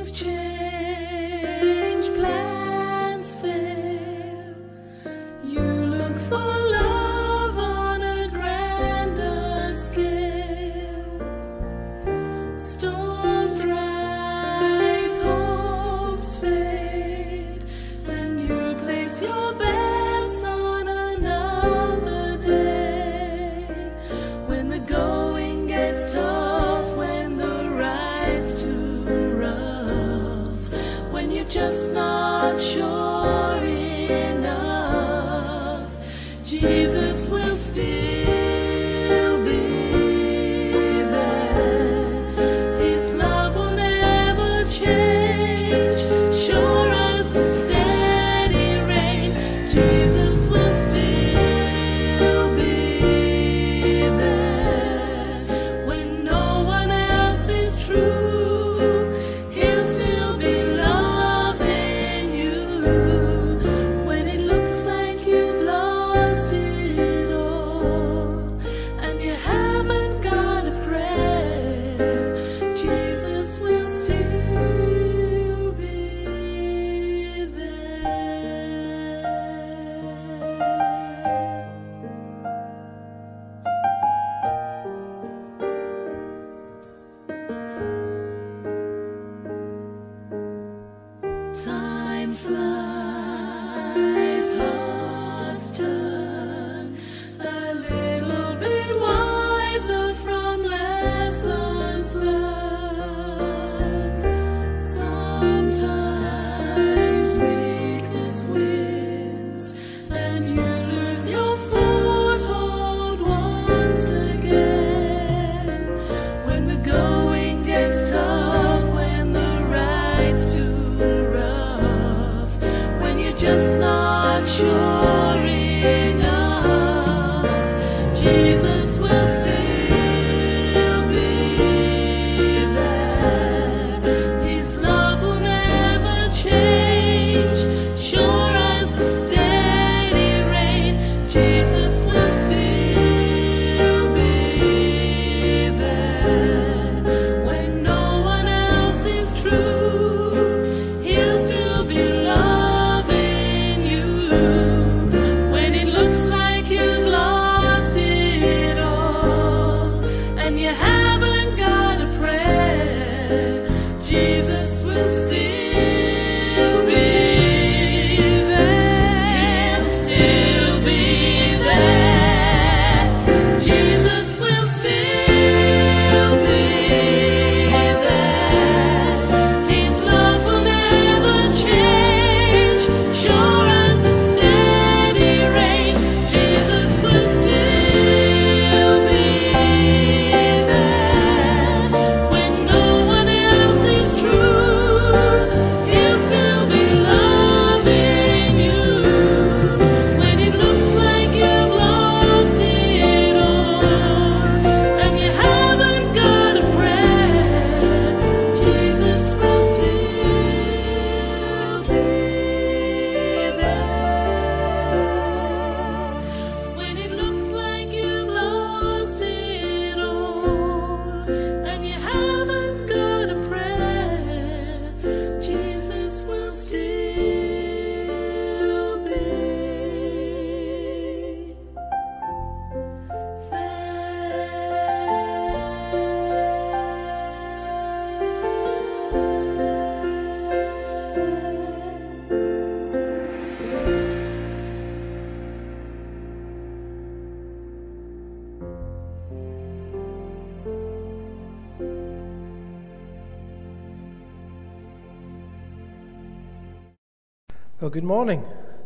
Well, good morning.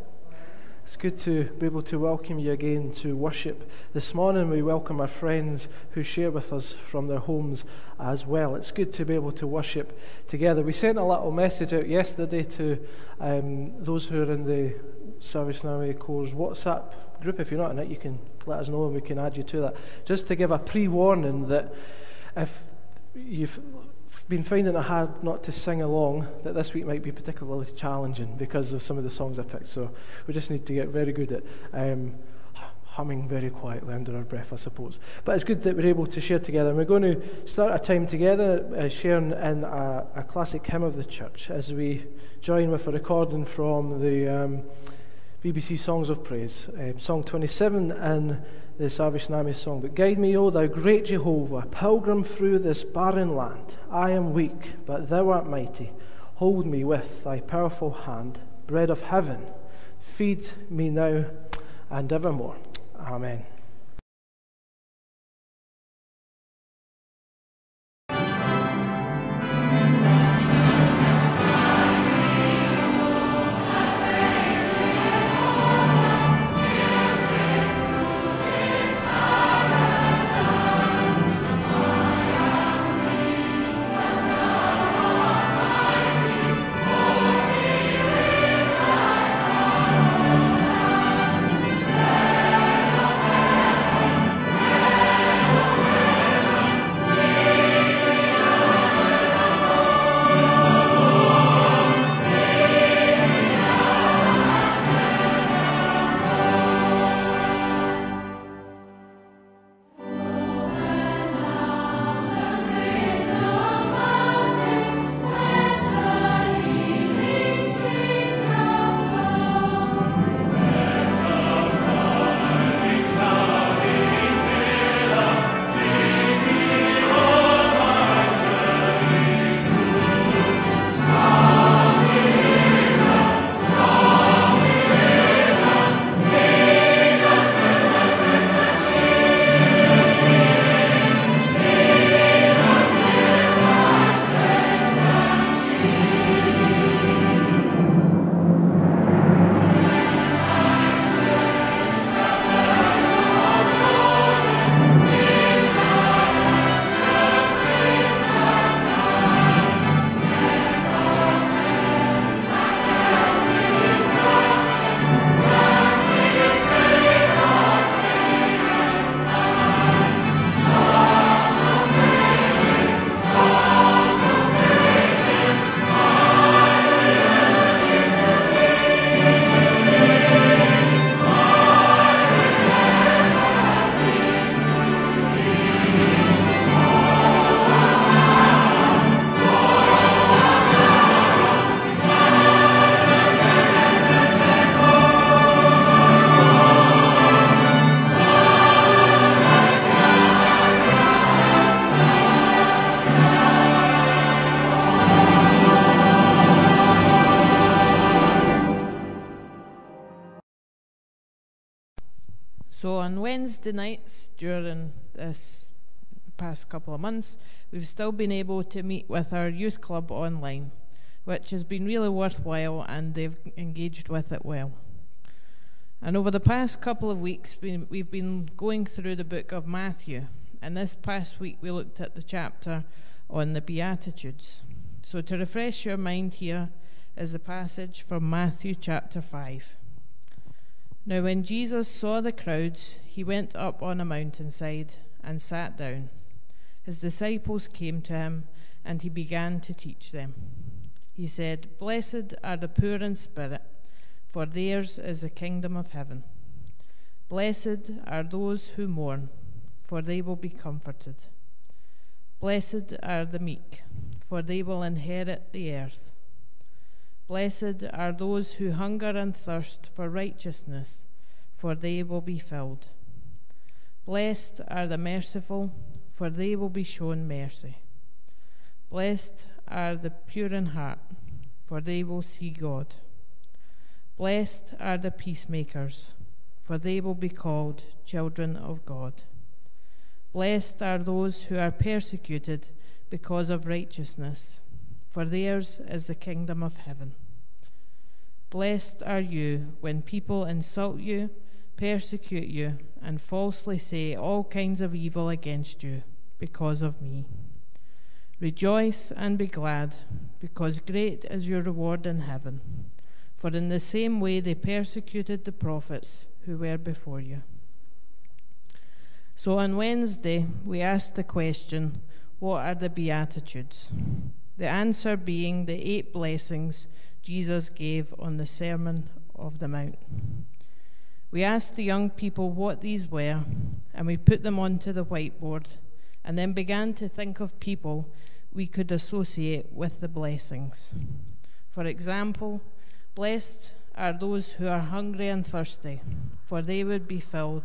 It's good to be able to welcome you again to worship. This morning we welcome our friends who share with us from their homes as well. It's good to be able to worship together. We sent a little message out yesterday to those who are in the Salvation Army Corps WhatsApp group. If you're not in it, you can let us know and we can add you to that. Just to give a pre-warning that if you've been finding it hard not to sing along, that this week might be particularly challenging because of some of the songs I picked. So we just need to get very good at humming very quietly under our breath, I suppose. But it's good that we're able to share together. And we're going to start a time together sharing in a classic hymn of the church as we join with a recording from the BBC Songs of Praise, Song 27 in the Salvation Army song. But guide me, O thou great Jehovah, pilgrim through this barren land. I am weak, but thou art mighty. Hold me with thy powerful hand. Bread of heaven, feed me now and evermore. Amen. So on Wednesday nights during this past couple of months, we've still been able to meet with our youth club online, which has been really worthwhile, and they've engaged with it well. And over the past couple of weeks, we've been going through the book of Matthew, and this past week we looked at the chapter on the Beatitudes. So to refresh your mind, here is the passage from Matthew chapter 5. Now when Jesus saw the crowds, he went up on a mountainside and sat down. His disciples came to him, and he began to teach them. He said, "Blessed are the poor in spirit, for theirs is the kingdom of heaven. Blessed are those who mourn, for they will be comforted. Blessed are the meek, for they will inherit the earth. Blessed are those who hunger and thirst for righteousness, for they will be filled. Blessed are the merciful, for they will be shown mercy. Blessed are the pure in heart, for they will see God. Blessed are the peacemakers, for they will be called children of God. Blessed are those who are persecuted because of righteousness, for theirs is the kingdom of heaven. Blessed are you when people insult you, persecute you, and falsely say all kinds of evil against you because of me. Rejoice and be glad, because great is your reward in heaven. For in the same way they persecuted the prophets who were before you." So on Wednesday, we asked the question, what are the Beatitudes? The answer being the 8 blessings Jesus gave on the Sermon of the Mount. We asked the young people what these were, and we put them onto the whiteboard, and then began to think of people we could associate with the blessings. For example, blessed are those who are hungry and thirsty, for they will be filled.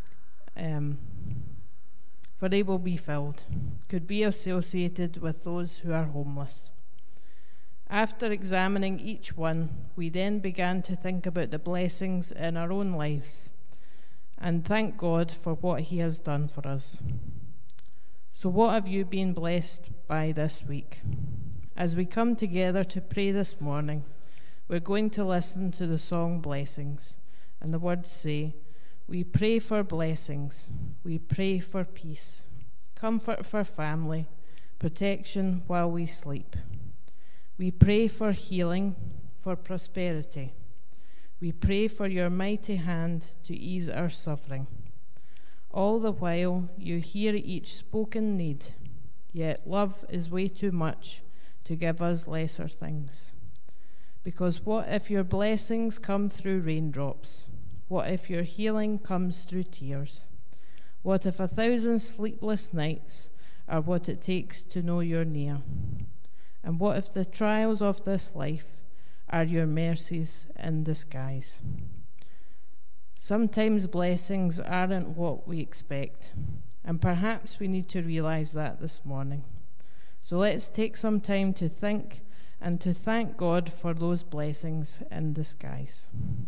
Could be associated with those who are homeless. After examining each one, we then began to think about the blessings in our own lives and thank God for what He has done for us. So what have you been blessed by this week? As we come together to pray this morning, we're going to listen to the song Blessings, and the words say, we pray for blessings, we pray for peace, comfort for family, protection while we sleep. We pray for healing, for prosperity. We pray for your mighty hand to ease our suffering. All the while you hear each spoken need, yet love is way too much to give us lesser things. Because what if your blessings come through raindrops? What if your healing comes through tears? What if 1,000 sleepless nights are what it takes to know you're near? And what if the trials of this life are your mercies in disguise? Sometimes blessings aren't what we expect, and perhaps we need to realize that this morning. So let's take some time to think and to thank God for those blessings in disguise.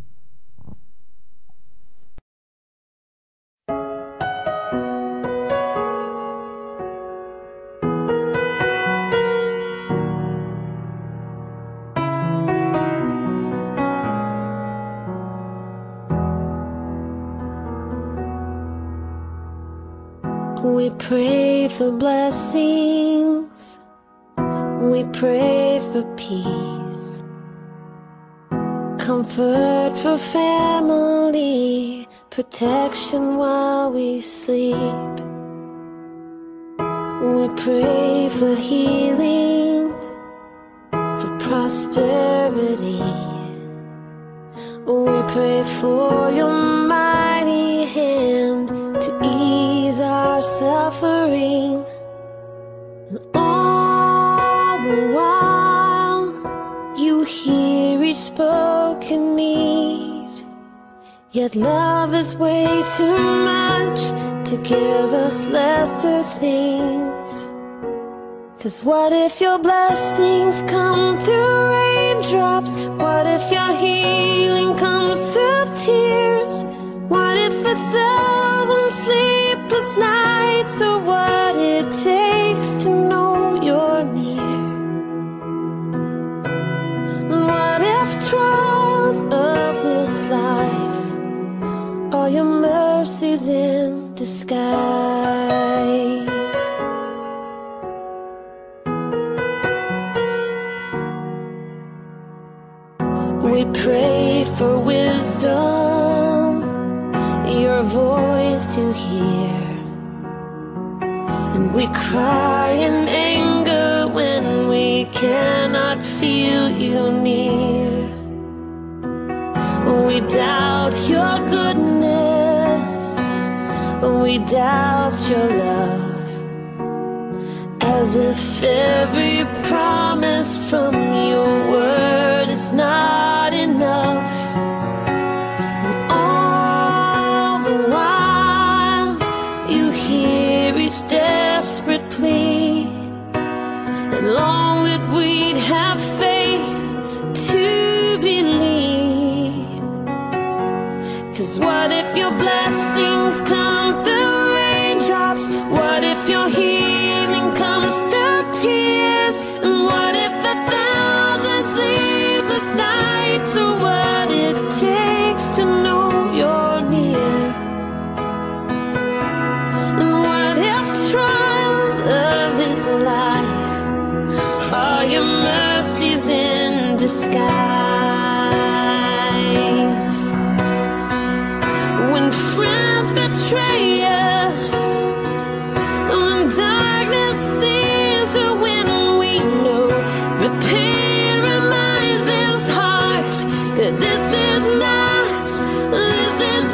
We pray for blessings, we pray for peace, comfort for family, protection while we sleep. We pray for healing, for prosperity. We pray for your mighty hand to ease our suffering. And all the while you hear each spoken need, yet love is way too much to give us lesser things. 'Cause what if your blessings come through raindrops? What if your healing comes through tears? What if 1,000 sleepless nights are what it takes to know you're near? What if trials of this life are your mercies in disguise? We pray for wisdom, your voice to hear, and we cry in anger when we cannot feel you near. We doubt your goodness, we doubt your love, as if every promise from your word is not enough. And all the while you hear each desperate plea, and long that we'd have faith to believe. 'Cause what if your blessings come through raindrops? What if your healing comes through tears? And what if 1,000 sleepless nights are what it takes to know you're near? And what if trials of this life are your mercies in disguise? When friends betray us, when darkness seems to win, we know the pain reminds this heart that this is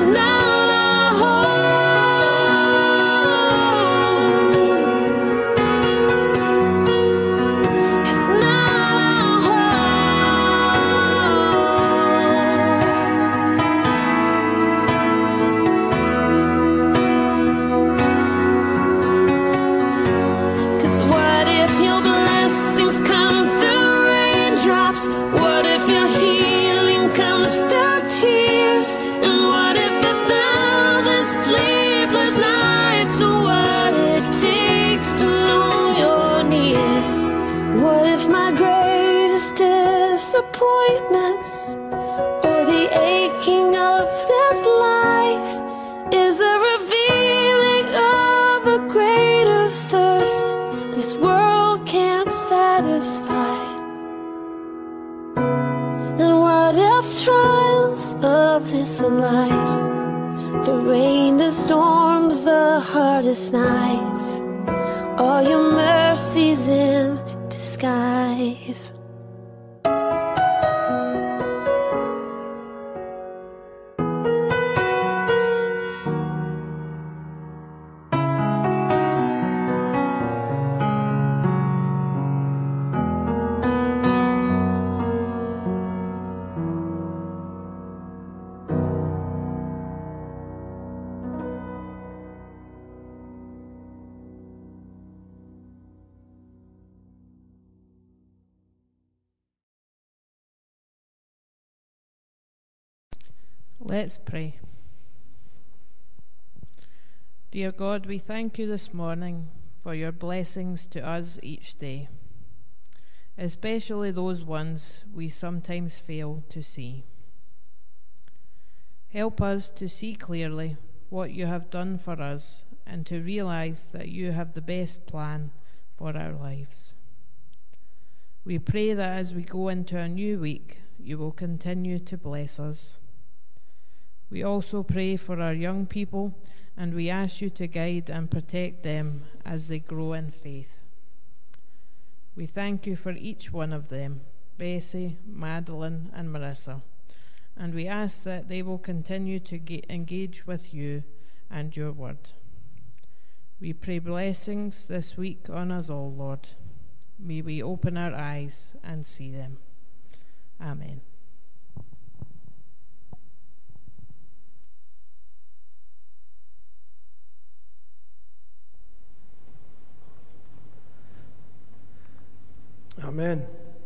blessings come through raindrops? What if your healing comes through tears? And what if 1,000 sleepless nights are what it takes to know you're near? What if my greatest disappointments or the aching of this life is the revealing of a greater thirst this world can't satisfy? And what if trials of this life, the rain, the storms, the hardest nights, all your mercies in disguise? Let's pray. Dear God, we thank you this morning for your blessings to us each day, especially those ones we sometimes fail to see. Help us to see clearly what you have done for us and to realize that you have the best plan for our lives. We pray that as we go into a new week, you will continue to bless us. We also pray for our young people, and we ask you to guide and protect them as they grow in faith. We thank you for each one of them, Bessie, Madeline, and Marissa, and we ask that they will continue to engage with you and your word. We pray blessings this week on us all, Lord. May we open our eyes and see them. Amen. Amen.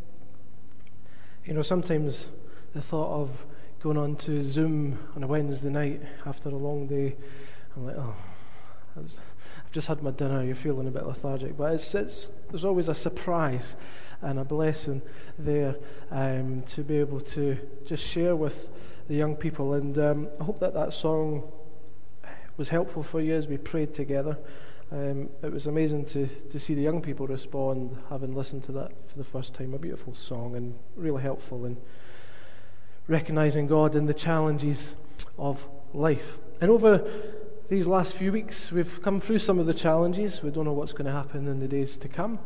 You know, sometimes the thought of going on to Zoom on a Wednesday night after a long day, I'm like, oh, I've just had my dinner, you're feeling a bit lethargic. But there's always a surprise and a blessing there to be able to just share with the young people. And I hope that song was helpful for you as we prayed together. It was amazing to see the young people respond, having listened to that for the first time. A beautiful song and really helpful in recognising God in the challenges of life. And over these last few weeks, we've come through some of the challenges. We don't know what's going to happen in the days to come.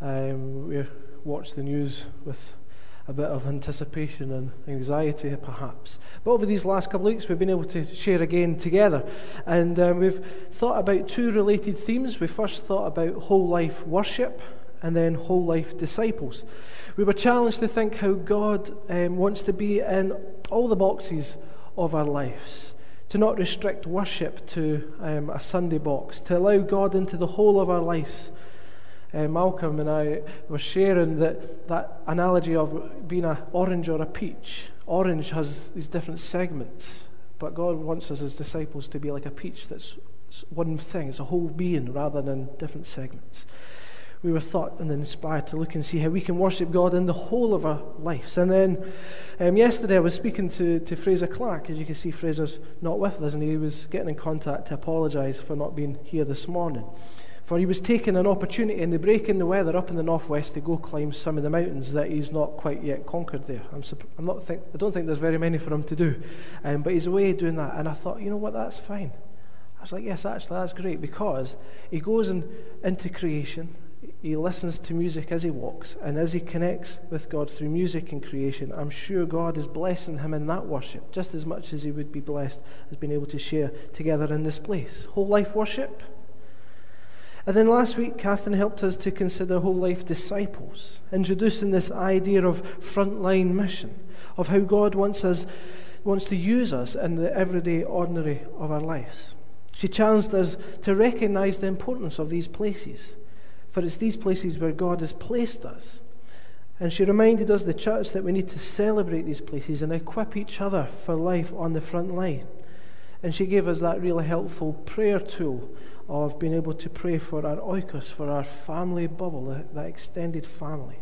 We watch the news with a bit of anticipation and anxiety, perhaps. But over these last couple of weeks, we've been able to share again together. And we've thought about two related themes. We first thought about whole life worship and then whole life disciples. We were challenged to think how God wants to be in all the boxes of our lives, to not restrict worship to a Sunday box, to allow God into the whole of our lives. Malcolm and I were sharing that analogy of being an orange or a peach. Orange has these different segments, but God wants us as disciples to be like a peach that's one thing, it's a whole being rather than different segments. We were thought and inspired to look and see how we can worship God in the whole of our lives. And then yesterday I was speaking to Fraser Clark. As you can see, Fraser's not with us, and he was getting in contact to apologise for not being here this morning. For he was taking an opportunity in the break in the weather up in the northwest to go climb some of the mountains that he's not quite yet conquered there. I don't think there's very many for him to do, but he's away doing that. And I thought, you know what, that's fine. I was like, yes, actually, that's great, because he goes into creation. He listens to music as he walks, and as he connects with God through music and creation, I'm sure God is blessing him in that worship just as much as he would be blessed as being able to share together in this place. Whole life worship. And then last week, Catherine helped us to consider whole life disciples, introducing this idea of frontline mission, of how God wants to use us in the everyday, ordinary of our lives. She challenged us to recognize the importance of these places, for it's these places where God has placed us, And she reminded us, the church, that we need to celebrate these places and equip each other for life on the front line. And she gave us that really helpful prayer tool of being able to pray for our oikos, for our family bubble, that extended family.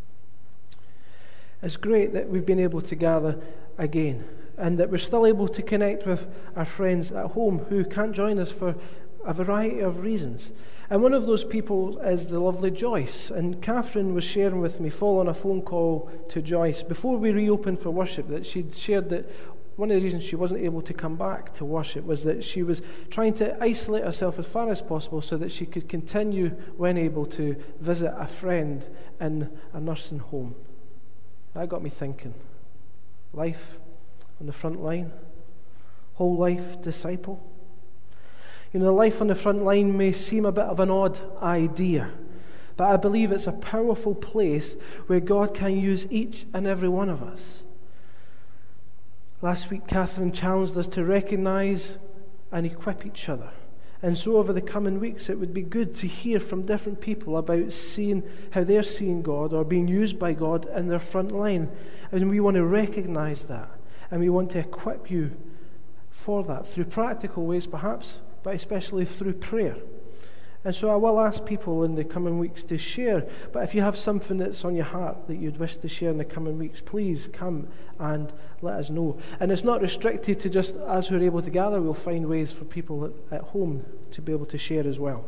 It's great that we've been able to gather again, and that we're still able to connect with our friends at home who can't join us for a variety of reasons. And one of those people is the lovely Joyce. And Catherine was sharing with me, following a phone call to Joyce before we reopened for worship, that she'd shared that one of the reasons she wasn't able to come back to worship was that she was trying to isolate herself as far as possible so that she could continue, when able, to visit a friend in a nursing home. That got me thinking. Life on the front line, whole life disciple. You know, life on the front line may seem a bit of an odd idea, but I believe it's a powerful place where God can use each and every one of us. Last week, Catherine challenged us to recognize and equip each other. And so over the coming weeks, it would be good to hear from different people about seeing how they're seeing God or being used by God in their front line. And we want to recognize that. And we want to equip you for that through practical ways, perhaps, but especially through prayer. And so I will ask people in the coming weeks to share. But if you have something that's on your heart that you'd wish to share in the coming weeks, please come and let us know. And it's not restricted to just us who are able to gather. We'll find ways for people at home to be able to share as well.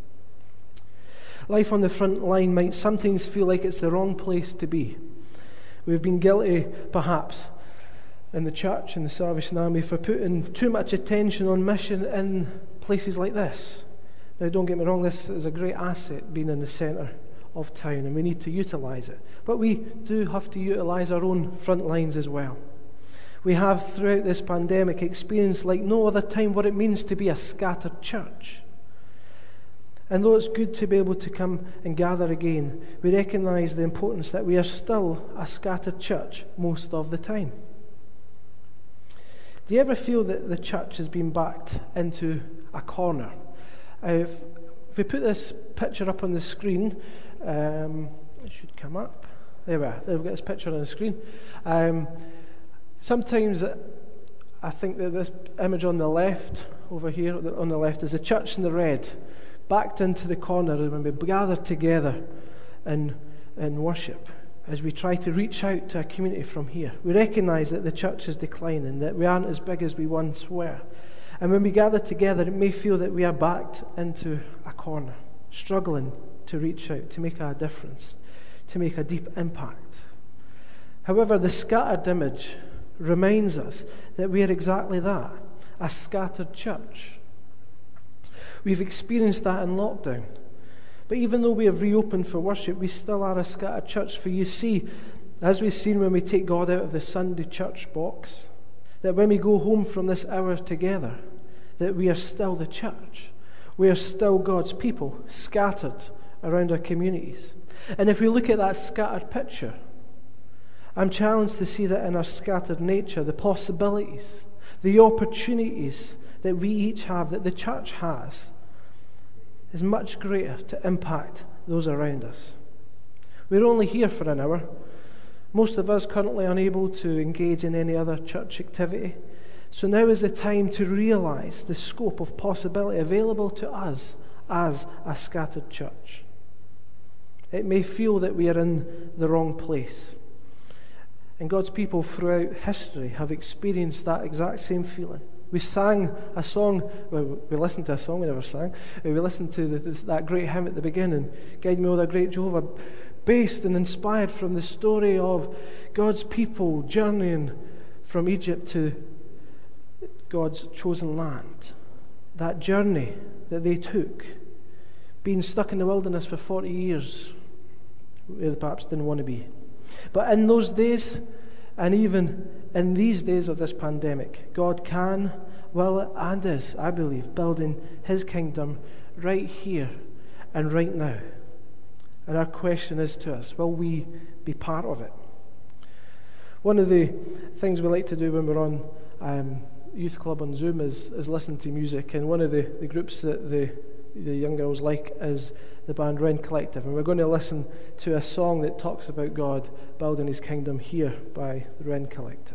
Life on the front line might sometimes feel like it's the wrong place to be. We've been guilty, perhaps, in the church and the Salvation Army for putting too much attention on mission in places like this. Now, don't get me wrong, this is a great asset, being in the centre of town, and we need to utilise it. But we do have to utilise our own front lines as well. We have, throughout this pandemic, experienced like no other time what it means to be a scattered church. And though it's good to be able to come and gather again, we recognise the importance that we are still a scattered church most of the time. Do you ever feel that the church has been backed into a corner? If we put this picture up on the screen, it should come up. There we are. There we've got this picture on the screen. Sometimes I think that this image on the left, over here on the left, is the church in the red, backed into the corner when we gather together in worship. As we try to reach out to our community from here, we recognise that the church is declining, that we aren't as big as we once were. And when we gather together, it may feel that we are backed into a corner, struggling to reach out, to make a difference, to make a deep impact. However, the scattered image reminds us that we are exactly that, a scattered church. We've experienced that in lockdown. But even though we have reopened for worship, we still are a scattered church. For you see, as we've seen when we take God out of the Sunday church box, that when we go home from this hour together, that we are still the church. We are still God's people, scattered around our communities. And if we look at that scattered picture, I'm challenged to see that in our scattered nature, the possibilities, the opportunities that we each have, that the church has, is much greater to impact those around us. We're only here for an hour. Most of us currently unable to engage in any other church activity. So now is the time to realise the scope of possibility available to us as a scattered church. It may feel that we are in the wrong place. And God's people throughout history have experienced that exact same feeling. We sang a song, well, we listened to a song we never sang. We listened to that great hymn at the beginning, Guide Me, O Thou Great Jehovah, based and inspired from the story of God's people journeying from Egypt to God's chosen land. That journey that they took, being stuck in the wilderness for 40 years, where they perhaps didn't want to be. But in those days, and even in these days of this pandemic, God can, will, and is, I believe, building His kingdom right here and right now. And our question is to us, will we be part of it? One of the things we like to do when we're on Youth Club on Zoom is listen to music. And one of the groups that the the young girls like is the band Wren Collective. And we're going to listen to a song that talks about God building his kingdom here by the Wren Collective.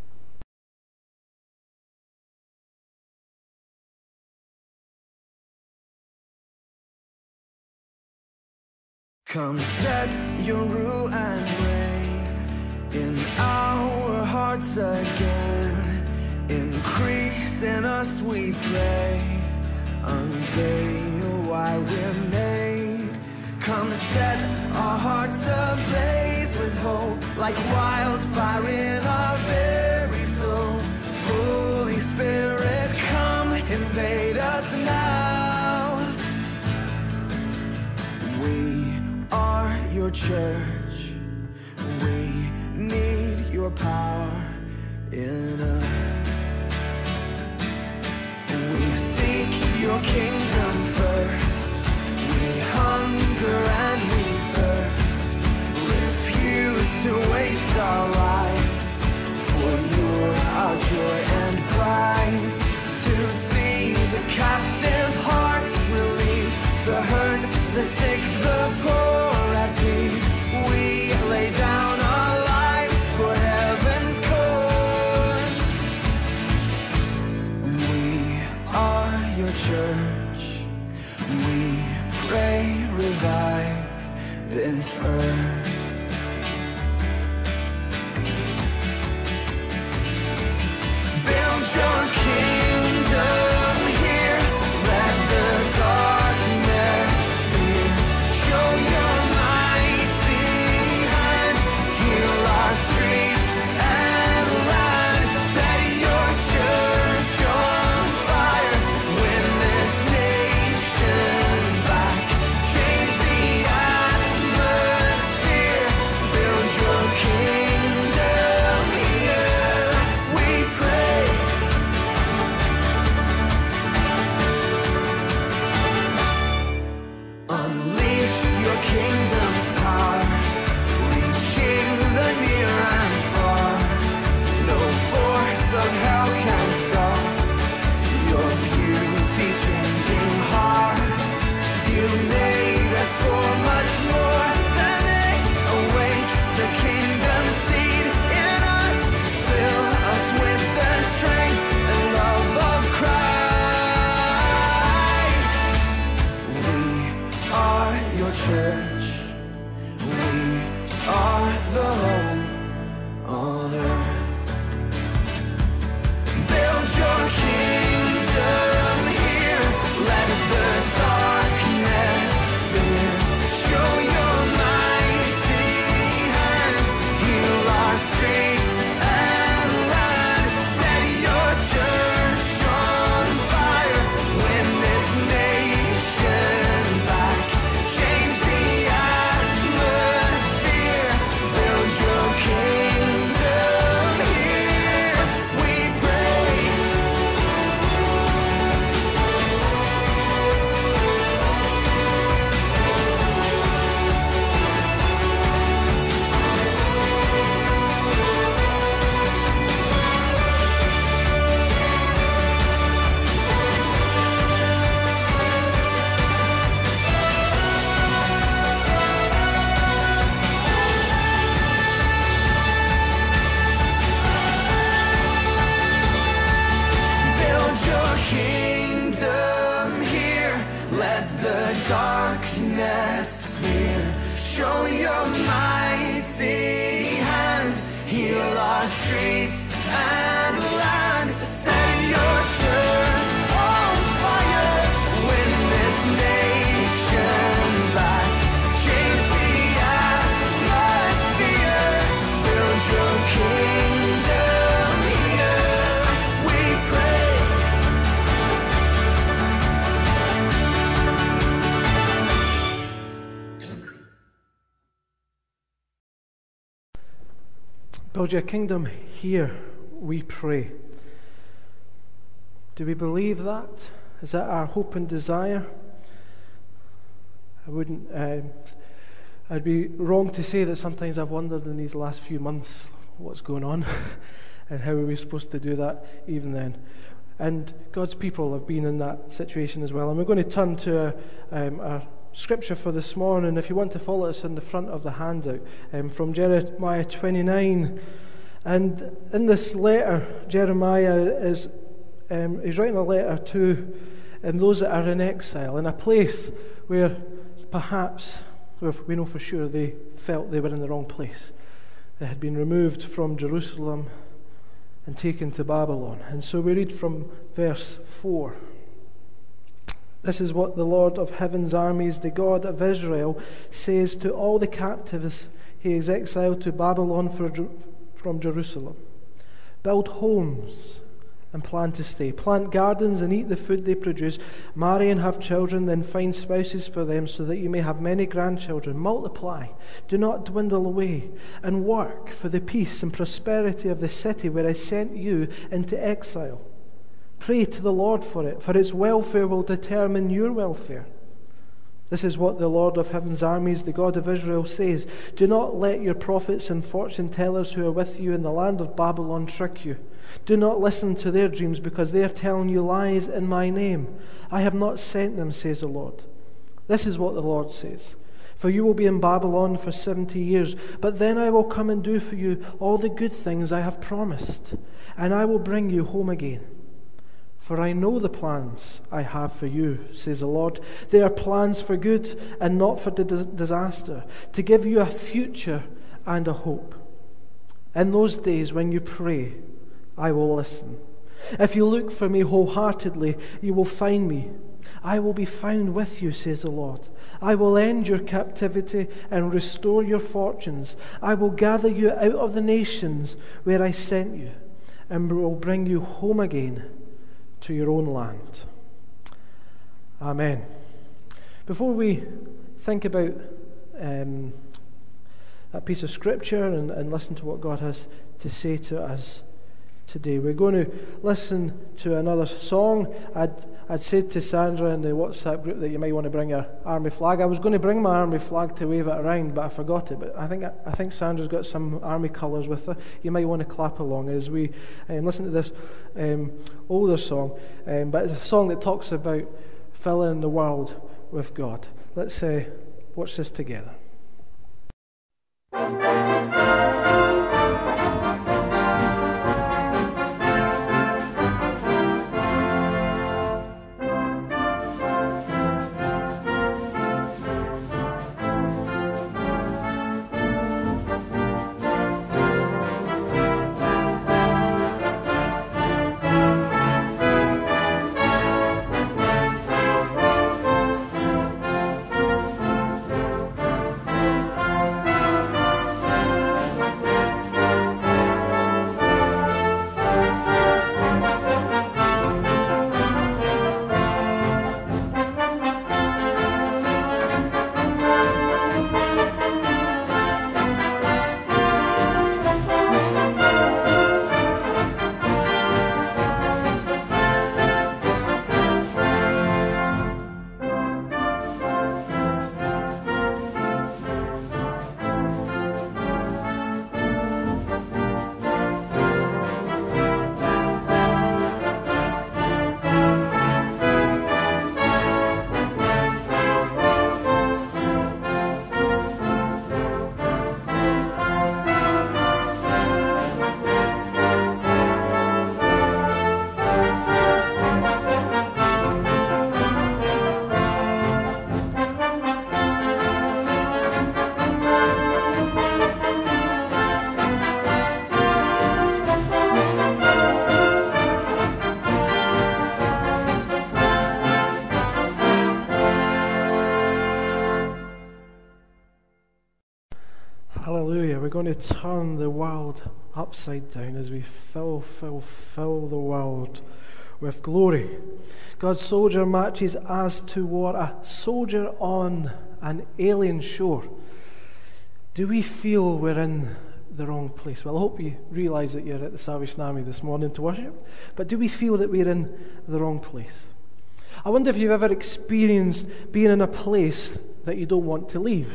Come set your rule and reign in our hearts again. Increase in us, we pray. Unveil why we're made. Come set our hearts ablaze with hope, like wildfire in our very souls. Holy Spirit, come invade us now. We are your church. We need your power in us. We seek your kingdom first. We hunger and we thirst. Refuse to waste our lives, for you're our joy and prize. To see the captive hearts released, the hurt, the sick, the poor at peace. We lay down our lives for heaven's cause. We are your church. We pray, revive this earth. Build your kingdom here. Let the darkness fear. Show your mighty hand. Heal our streets and land. Set your church on fire. Win this nation back. Change the atmosphere. Build your kingdom here. We pray. Unleash your kingdom's power, reaching the near and far. No force of hell can stop your beauty changing hearts. You made us for much more than this. Awake the kingdom seed in us. Fill us with the strength and love of Christ. We are your church. We are the home on earth. Build your kingdom here. Let the darkness fear. Show your mighty hand. Heal our streets and land. Set your church on fire. Win this nation back. Change the atmosphere. Build your kingdom here. We pray. Build your kingdom here. Let the darkness fear. Show your mighty hand. Heal our streets and land. Set your church on fire. Win this nation back. Change the atmosphere. Build your kingdom here. We pray. Build your kingdom here, we pray. Do we believe that? Is that our hope and desire? I'd be wrong to say that sometimes I've wondered in these last few months what's going on and how are we supposed to do that even then. And God's people have been in that situation as well. And we're going to turn to our scripture for this morning. If you want to follow us in the front of the handout, from Jeremiah 29. And in this letter, Jeremiah is he's writing a letter to those that are in exile, in a place where perhaps, we know for sure, they felt they were in the wrong place. They had been removed from Jerusalem and taken to Babylon. And so we read from verse 4. This is what the Lord of heaven's armies, the God of Israel, says to all the captives he has exiled to Babylon from Jerusalem. Build homes and plan to stay. Plant gardens and eat the food they produce. Marry and have children, then find spouses for them so that you may have many grandchildren. Multiply, do not dwindle away, and work for the peace and prosperity of the city where I sent you into exile. Pray to the Lord for it, for its welfare will determine your welfare. This is what the Lord of heaven's armies, the God of Israel, says. Do not let your prophets and fortune tellers who are with you in the land of Babylon trick you. Do not listen to their dreams, because they are telling you lies in my name. I have not sent them, says the Lord. This is what the Lord says. For you will be in Babylon for 70 years, but then I will come and do for you all the good things I have promised, and I will bring you home again. For I know the plans I have for you, says the Lord. They are plans for good and not for disaster, to give you a future and a hope. In those days when you pray, I will listen. If you look for me wholeheartedly, you will find me. I will be found with you, says the Lord. I will end your captivity and restore your fortunes. I will gather you out of the nations where I sent you, and will bring you home again to your own land. Amen. Before we think about that piece of scripture and listen to what God has to say to us today, we're going to listen to another song. I'd said to Sandra in the WhatsApp group that you might want to bring your army flag. I was going to bring my army flag to wave it around, but I forgot it. But I think Sandra's got some army colours with her. You might want to clap along as we listen to this older song. But it's a song that talks about filling the world with God. Let's watch this together. Hallelujah. We're going to turn the world upside down as we fill the world with glory. God's soldier marches as to war, a soldier on an alien shore. Do we feel we're in the wrong place? Well, I hope you realise that you're at the Salvation Army this morning to worship, but do we feel that we're in the wrong place? I wonder if you've ever experienced being in a place that you don't want to leave.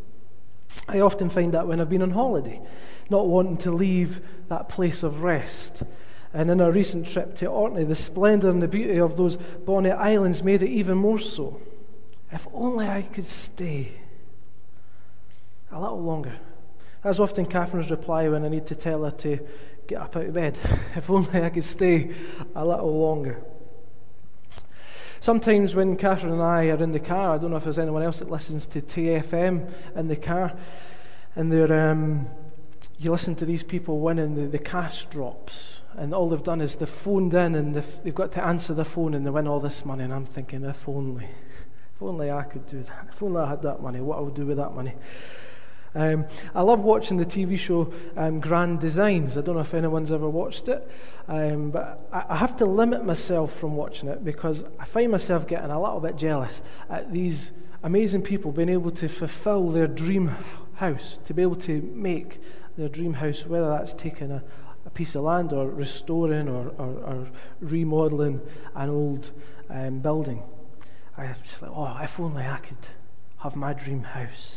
I often find that when I've been on holiday, not wanting to leave that place of rest. And in our recent trip to Orkney, the splendour and the beauty of those Bonnet Islands made it even more so. If only I could stay a little longer. That's often Catherine's reply when I need to tell her to get up out of bed. If only I could stay a little longer. Sometimes when Catherine and I are in the car, I don't know if there's anyone else that listens to TFM in the car, and you listen to these people winning the cash drops, and all they've done is they've phoned in and they've got to answer the phone and they win all this money, and I'm thinking, if only I could do that. If only I had that money, what I would do with that money. I love watching the TV show Grand Designs. I don't know if anyone's ever watched it, but I have to limit myself from watching it because I find myself getting a little bit jealous at these amazing people being able to fulfill their dream house, to be able to make their dream house, whether that's taking a piece of land or restoring or remodeling an old building. I was just like, if only I could have my dream house.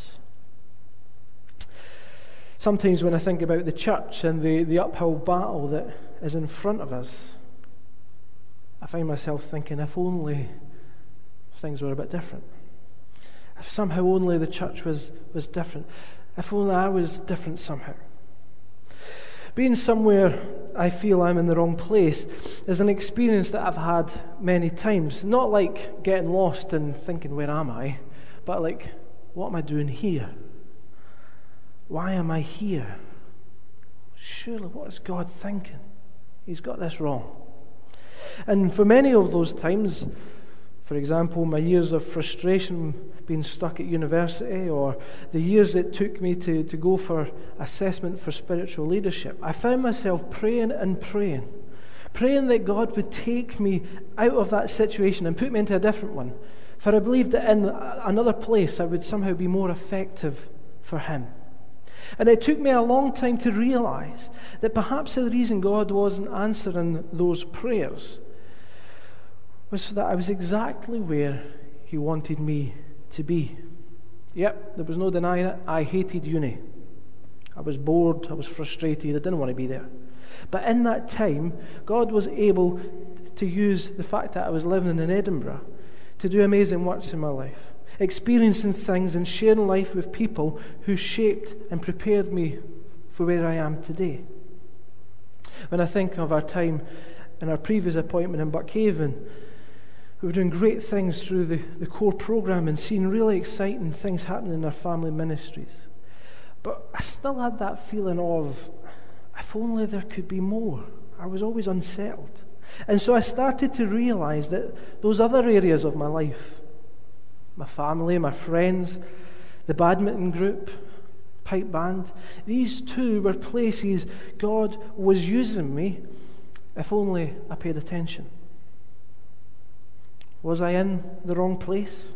Sometimes when I think about the church and the uphill battle that is in front of us, I find myself thinking, if only things were a bit different. If somehow only the church was different. If only I was different somehow. Being somewhere I feel I'm in the wrong place is an experience that I've had many times. Not like getting lost and thinking, where am I? But like, what am I doing here? Why am I here? Surely, what is God thinking? He's got this wrong. And for many of those times, for example, my years of frustration being stuck at university, or the years it took me to go for assessment for spiritual leadership, I found myself praying that God would take me out of that situation and put me into a different one. For I believed that in another place I would somehow be more effective for Him. And it took me a long time to realize that perhaps the reason God wasn't answering those prayers was that I was exactly where He wanted me to be. Yep, there was no denying it. I hated uni. I was bored, I was frustrated, I didn't want to be there. But in that time, God was able to use the fact that I was living in Edinburgh to do amazing works in my life, experiencing things and sharing life with people who shaped and prepared me for where I am today. When I think of our time in our previous appointment in Buckhaven, we were doing great things through the core program and seeing really exciting things happening in our family ministries. But I still had that feeling of, if only there could be more. I was always unsettled. And so I started to realize that those other areas of my life, my family, my friends, the badminton group, pipe band, these two were places God was using me if only I paid attention. Was I in the wrong place?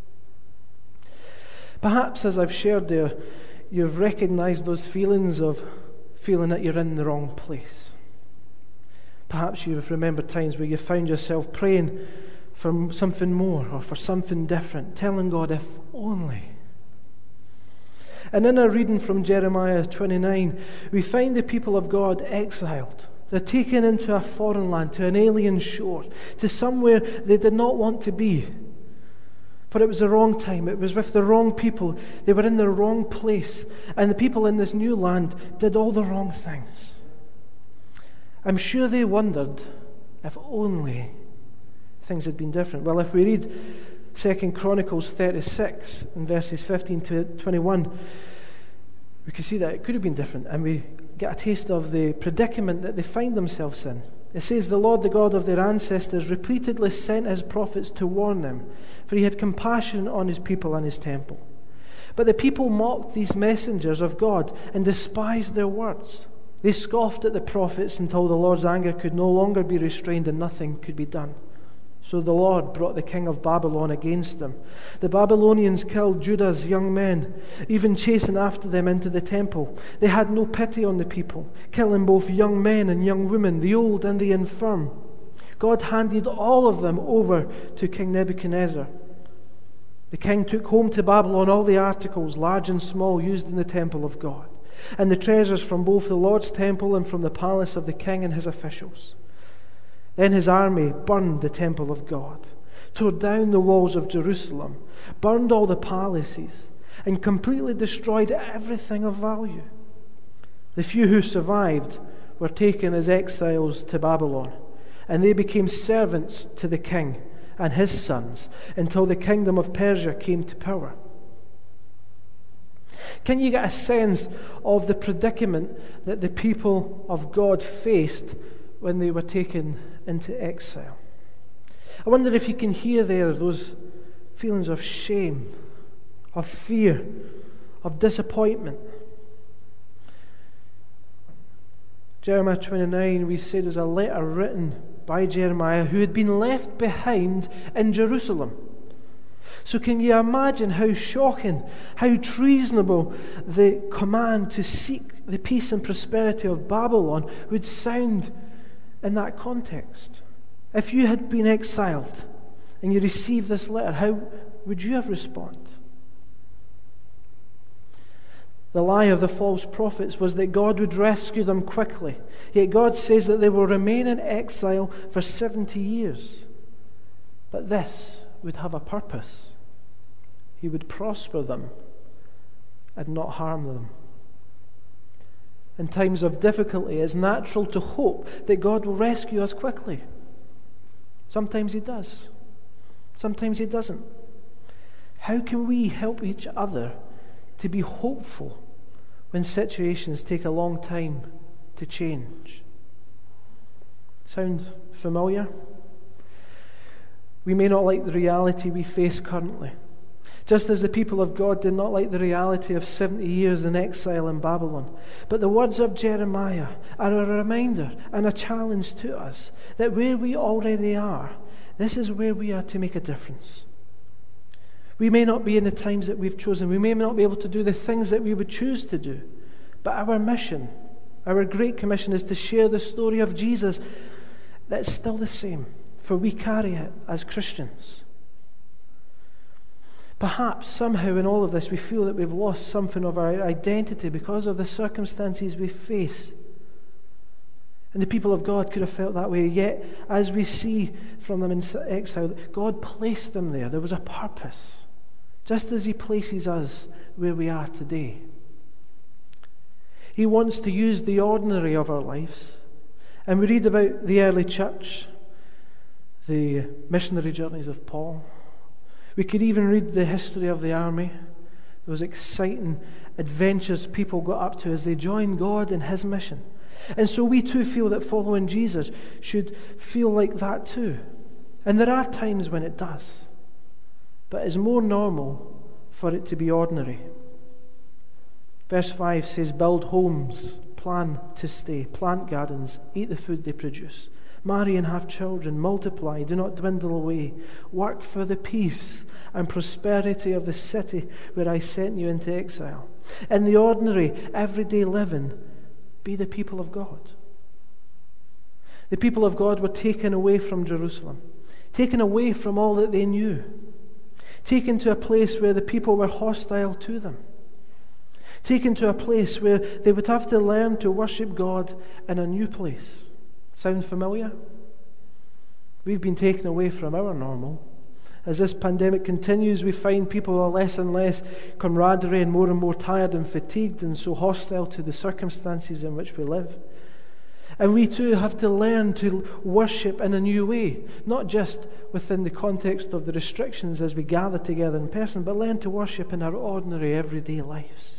Perhaps as I've shared there, you've recognized those feelings of feeling that you're in the wrong place. Perhaps you've remembered times where you found yourself praying for something more or for something different, telling God, if only. And in our reading from Jeremiah 29, we find the people of God exiled. They're taken into a foreign land, to an alien shore, to somewhere they did not want to be. For it was the wrong time, it was with the wrong people, they were in the wrong place, and the people in this new land did all the wrong things. I'm sure they wondered if only things had been different. Well, if we read 2 Chronicles 36 in verses 15 to 21, we can see that it could have been different, and we get a taste of the predicament that they find themselves in. It says, the Lord, the God of their ancestors, repeatedly sent His prophets to warn them, for He had compassion on His people and His temple. But the people mocked these messengers of God and despised their words. They scoffed at the prophets until the Lord's anger could no longer be restrained and nothing could be done. So the Lord brought the king of Babylon against them. The Babylonians killed Judah's young men, even chasing after them into the temple. They had no pity on the people, killing both young men and young women, the old and the infirm. God handed all of them over to King Nebuchadnezzar. The king took home to Babylon all the articles, large and small, used in the temple of God. and the treasures from both the Lord's temple and from the palace of the king and his officials. Then his army burned the temple of God, tore down the walls of Jerusalem, burned all the palaces, and completely destroyed everything of value. The few who survived were taken as exiles to Babylon, and they became servants to the king and his sons until the kingdom of Persia came to power. Can you get a sense of the predicament that the people of God faced when they were taken into exile? I wonder if you can hear there those feelings of shame, of fear, of disappointment. Jeremiah 29, we said, was a letter written by Jeremiah who had been left behind in Jerusalem. So can you imagine how shocking, how treasonable the command to seek the peace and prosperity of Babylon would sound in that context? If you had been exiled and you received this letter, how would you have responded? The lie of the false prophets was that God would rescue them quickly. Yet God says that they will remain in exile for 70 years. But this would have a purpose. He would prosper them and not harm them. In times of difficulty, it's natural to hope that God will rescue us quickly. Sometimes He does. Sometimes He doesn't. How can we help each other to be hopeful when situations take a long time to change? Sound familiar? We may not like the reality we face currently, just as the people of God did not like the reality of 70 years in exile in Babylon. But the words of Jeremiah are a reminder and a challenge to us that where we already are, this is where we are to make a difference. We may not be in the times that we've chosen. We may not be able to do the things that we would choose to do. But our mission, our Great Commission, is to share the story of Jesus that's still the same, for we carry it as Christians. Perhaps somehow in all of this we feel that we've lost something of our identity because of the circumstances we face. And the people of God could have felt that way. Yet, as we see from them in exile, God placed them there. There was a purpose, just as He places us where we are today. He wants to use the ordinary of our lives. And we read about the early church, the missionary journeys of Paul. We could even read the history of the army, those exciting adventures people got up to as they joined God in His mission. And so we too feel that following Jesus should feel like that too. And there are times when it does. But it's more normal for it to be ordinary. Verse 5 says, build homes, plan to stay, plant gardens, eat the food they produce. Marry and have children, multiply, do not dwindle away. Work for the peace and prosperity of the city where I sent you into exile. In the ordinary, everyday living, be the people of God. The people of God were taken away from Jerusalem, taken away from all that they knew, taken to a place where the people were hostile to them, taken to a place where they would have to learn to worship God in a new place. Sound familiar? We've been taken away from our normal. As this pandemic continues, we find people are less and less camaraderie and more tired and fatigued and so hostile to the circumstances in which we live. And we too have to learn to worship in a new way, not just within the context of the restrictions as we gather together in person, but learn to worship in our ordinary everyday lives.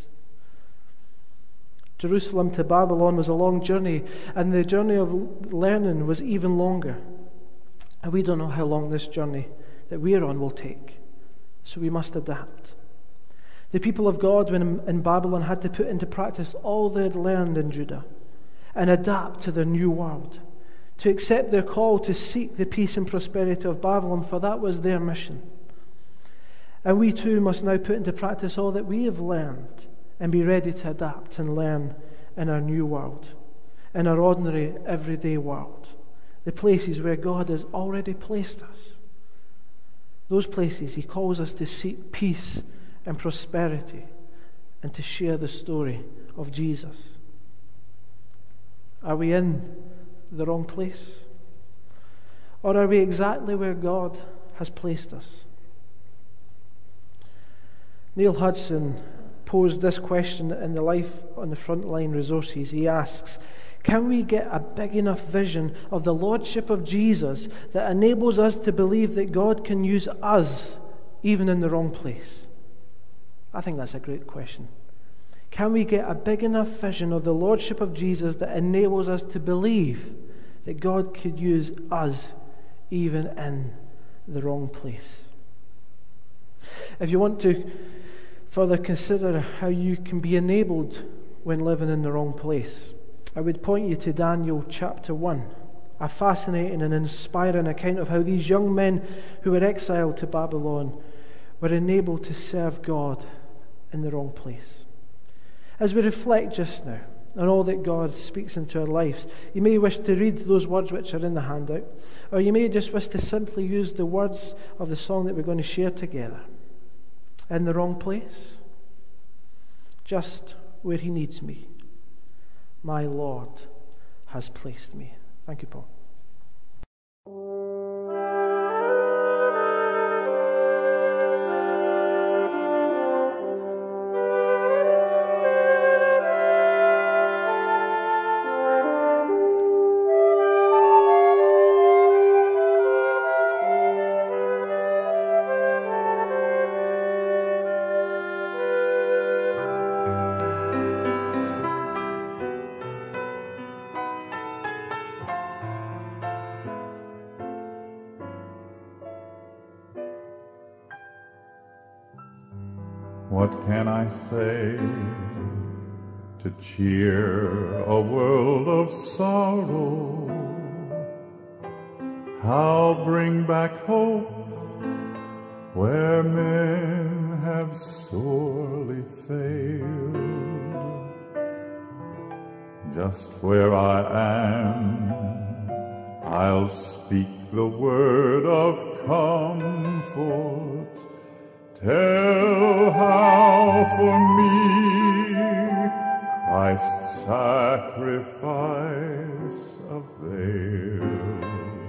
Jerusalem to Babylon was a long journey, and the journey of learning was even longer. And we don't know how long this journey that we're on will take, so we must adapt. The people of God, when in Babylon, had to put into practice all they had learned in Judah and adapt to their new world, to accept their call to seek the peace and prosperity of Babylon, for that was their mission. And we too must now put into practice all that we have learned and be ready to adapt and learn in our new world, in our ordinary, everyday world, the places where God has already placed us. Those places He calls us to seek peace and prosperity and to share the story of Jesus? Are we in the wrong place? Or are we exactly where God has placed us? Neil Hudson posed this question in the Life on the Frontline resources. He asks, can we get a big enough vision of the Lordship of Jesus that enables us to believe that God can use us even in the wrong place? I think that's a great question. Can we get a big enough vision of the Lordship of Jesus that enables us to believe that God could use us even in the wrong place? If you want to further consider how you can be enabled when living in the wrong place, I would point you to Daniel chapter 1, a fascinating and inspiring account of how these young men who were exiled to Babylon were enabled to serve God in the wrong place. As we reflect just now on all that God speaks into our lives, you may wish to read those words which are in the handout, or you may just wish to simply use the words of the song that we're going to share together. In the wrong place, just where He needs me, my Lord has placed me. Thank you, Paul. What can I say to cheer a world of sorrow? How bring back hope where men have sorely failed? Just where I am, I'll speak the word of comfort. Tell how for me Christ's sacrifice availed.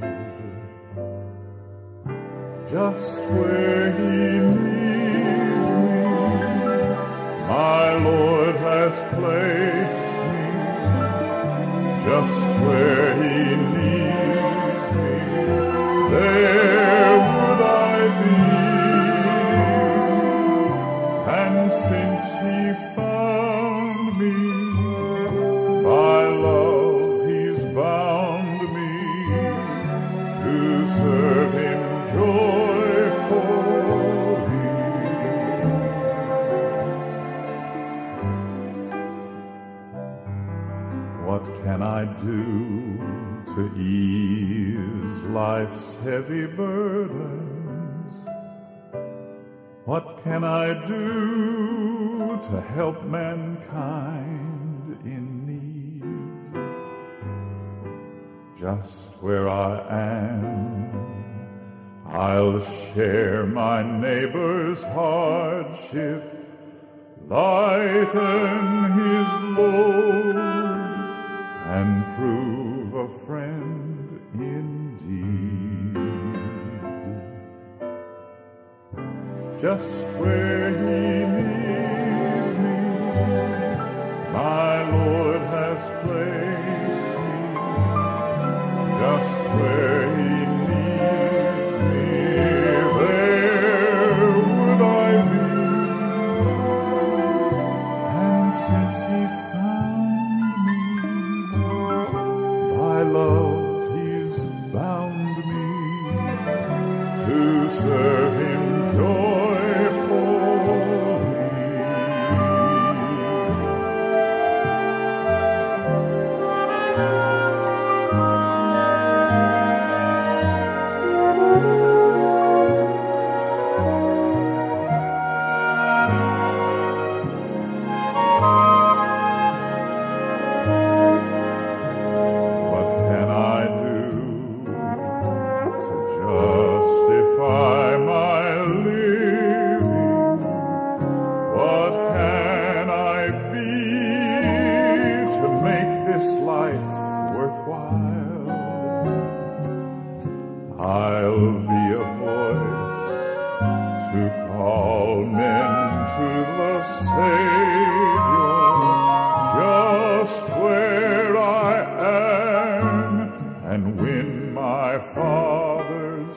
Just where He needs me, my Lord has placed me. Just where He needs me, there would I be. And since He found me, by love He's bound me to serve Him joyfully. What can I do to ease life's heavy burdens? What can I do to help mankind in need? Just where I am, I'll share my neighbor's hardship, lighten his load, and prove a friend indeed. Just where He needs me, my Lord has placed me. Just where He needs me, there would I be. And since He found me, by love He's bound me to serve Him joyfully. worthwhile. I'll be a voice to call men to the Savior, just where I am, and win my Father's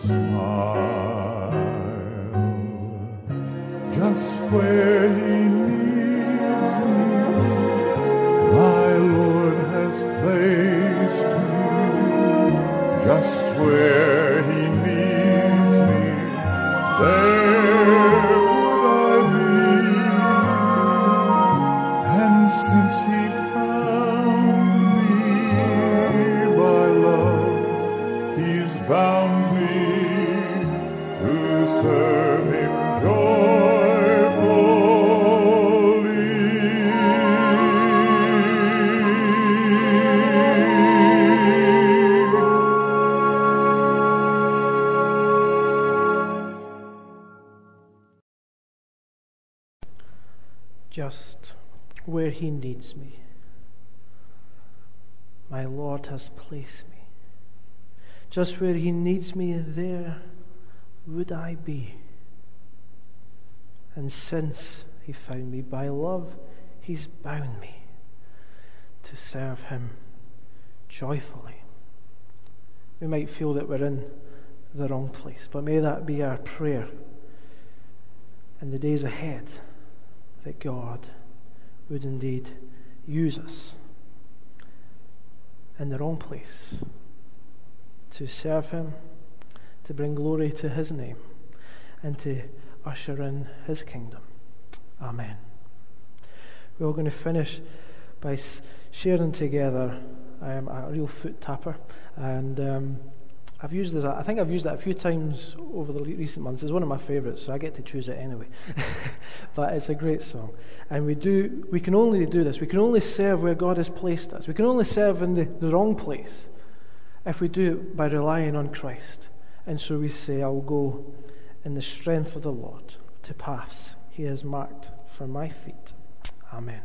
smile. Just where He needs me, my Lord has placed me. Just where He needs me, there would I be. And since He found me by love, He's bound me to serve Him just where He needs me, my Lord has placed me. Just where He needs me, there would I be. And since He found me by love, He's bound me to serve Him joyfully. We might feel that we're in the wrong place, but may that be our prayer in the days ahead, that God would indeed use us in the wrong place to serve Him, to bring glory to His name, and to usher in His kingdom. Amen. We're going to finish by sharing together a real foot tapper, and I've used this. I think I've used it a few times over the recent months. It's one of my favourites, so I get to choose it anyway. But it's a great song, and we can only do this. We can only serve where God has placed us. We can only serve in the wrong place if we do it by relying on Christ. And so we say, "I will go in the strength of the Lord to paths He has marked for my feet." Amen.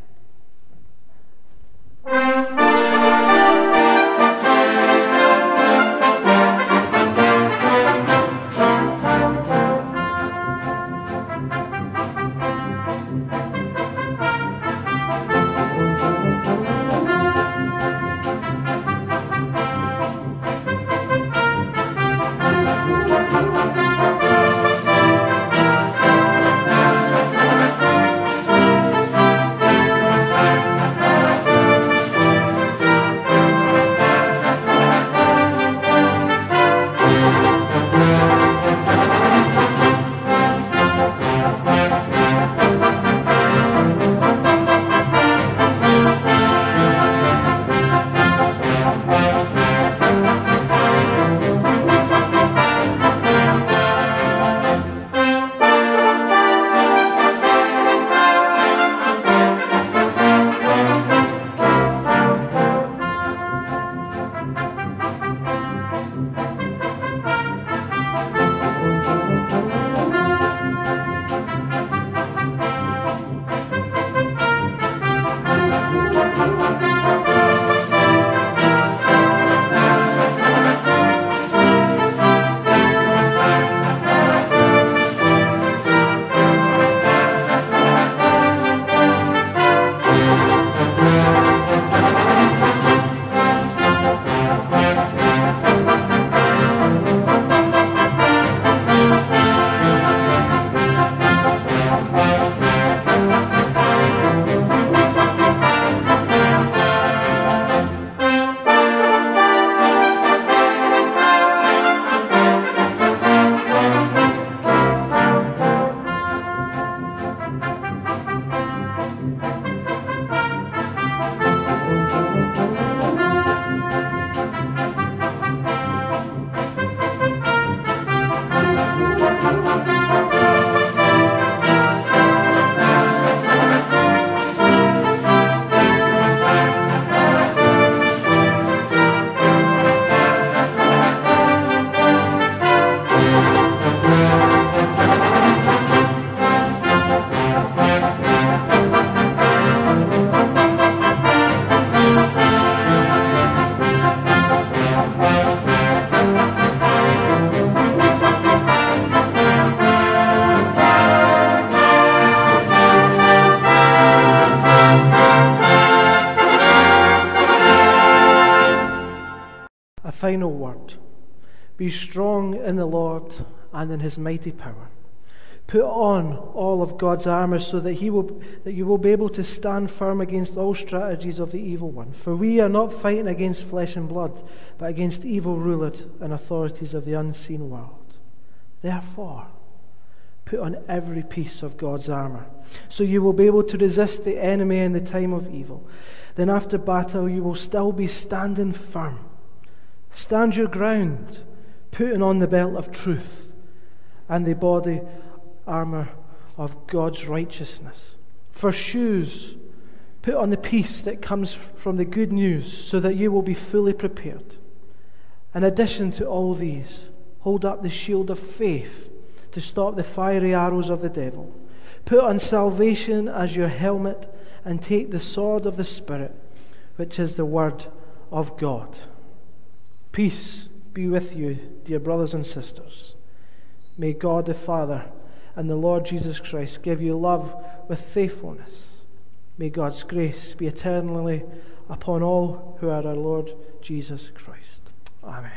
final word. Be strong in the Lord and in his mighty power. Put on all of God's armour so that you will be able to stand firm against all strategies of the evil one. For we are not fighting against flesh and blood, but against evil rulers and authorities of the unseen world. Therefore, put on every piece of God's armour, so you will be able to resist the enemy in the time of evil. Then after battle you will still be standing firm. Stand your ground, putting on the belt of truth and the body armour of God's righteousness. For shoes, put on the peace that comes from the good news, so that you will be fully prepared. In addition to all these, hold up the shield of faith to stop the fiery arrows of the devil. Put on salvation as your helmet and take the sword of the Spirit, which is the word of God. Peace be with you, dear brothers and sisters. May God the Father and the Lord Jesus Christ give you love with faithfulness. May God's grace be eternally upon all who are our Lord Jesus Christ. Amen.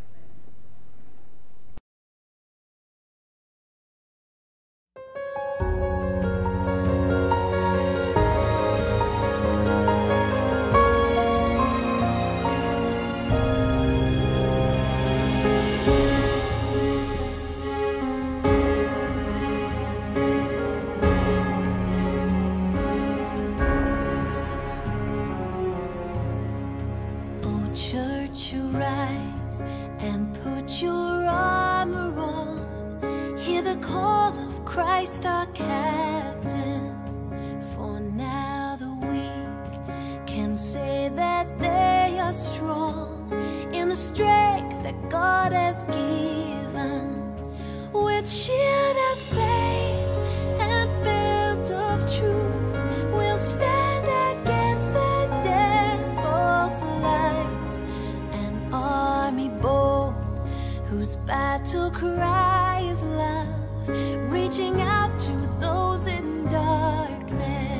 Rise and put your armor on. Hear the call of Christ our captain. For now the weak can say that they are strong in the strength that God has given. With shield of faith and belt of truth, we'll stand against the devil's lies. An army bold, whose battle cry is love, reaching out to those in darkness.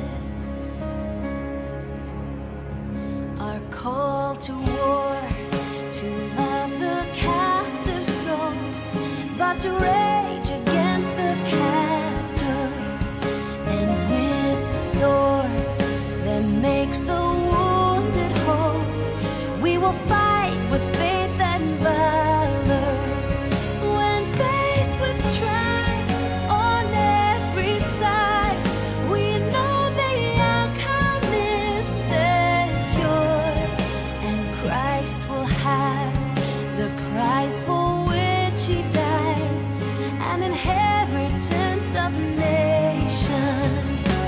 Our call to war, to love the captive soul, but to rage against the captor. And with the sword that makes the wounded whole, we will fight with faith and valor. When faced with trials on every side, we know the outcome is secure, and Christ will have the prize for which he died, an inheritance of nations.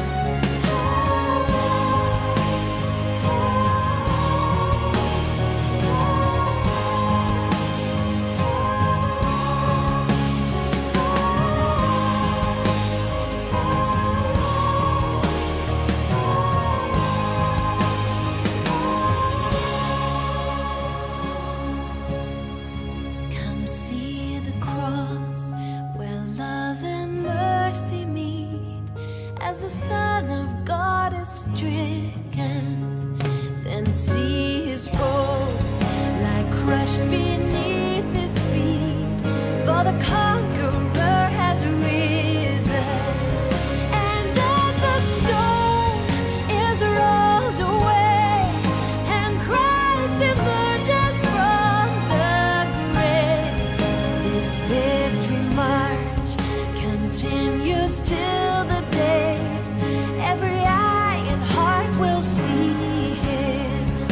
Come see the cross where love and mercy meet, as the Son of God is stricken. Then see his foes lie crushed beneath his feet, for the conqueror has risen. And as the stone is rolled away and Christ emerges from the grave, this victory march continues till the day every eye and heart will see him.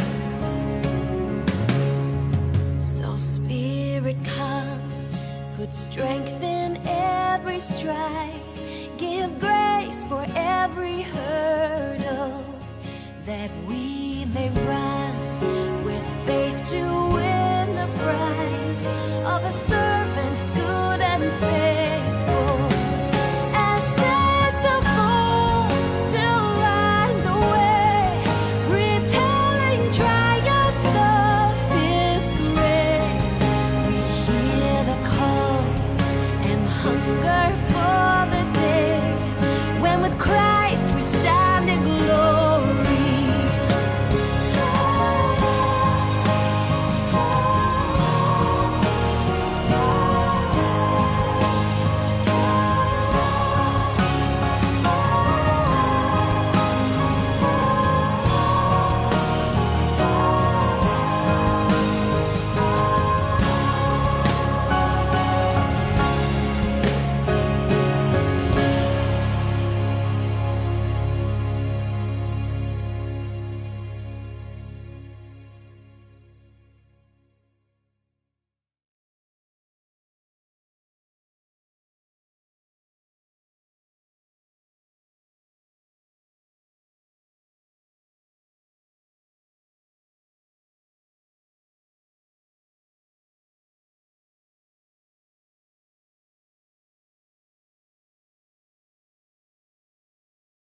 So Spirit, come, put strength in every stride, give grace for every hurdle, that we may run with faith to win the prize of a certain